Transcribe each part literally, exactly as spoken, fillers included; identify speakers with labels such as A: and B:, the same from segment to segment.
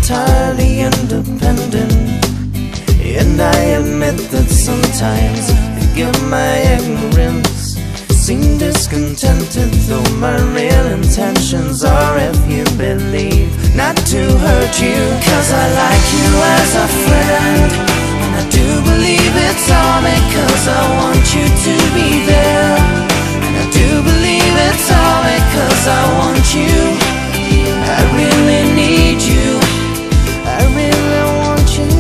A: entirely independent. And I admit that sometimes I forgive my ignorance, seem discontented, though my real intentions are, if you believe, not to hurt you. Cause I like you as a friend, and I do believe it's all because I want you to be there. And I do believe it's all because I want you. I really need you, I really want you.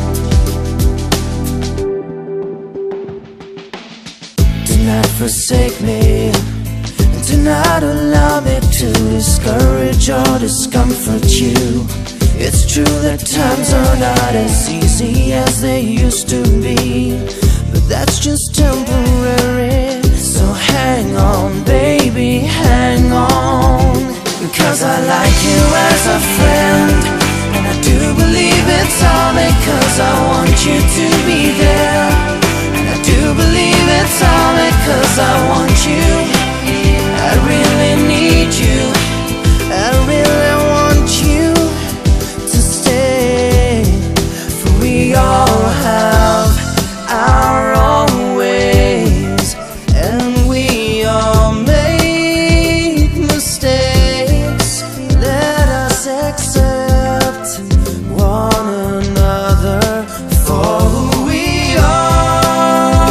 A: Do not forsake me, and do not allow me to discourage or discomfort you. It's true that times are not as easy as they used to be, but that's just temporary. So hang on, baby, hang on. Cause I like you as a friend, and I do believe it's all because I want you to be there. And I do believe it's all because I want you. I really need you, I really want you to stay. For we all have our own ways, and we all make mistakes. Let us accept one another for who we are.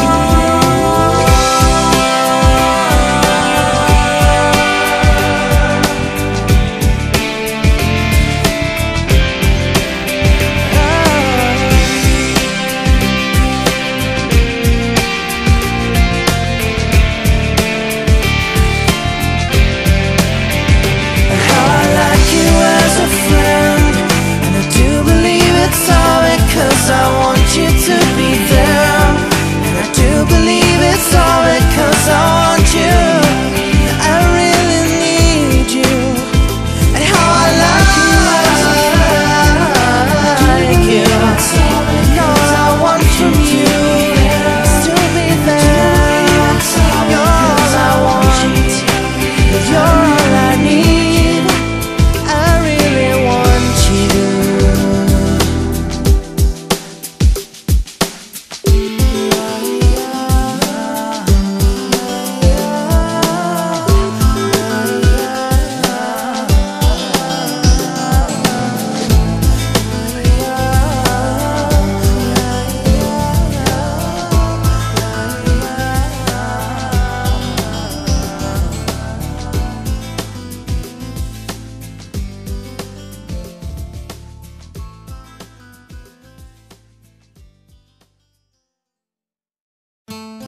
A: How I like you as a friend, and I do believe it's all because I want you to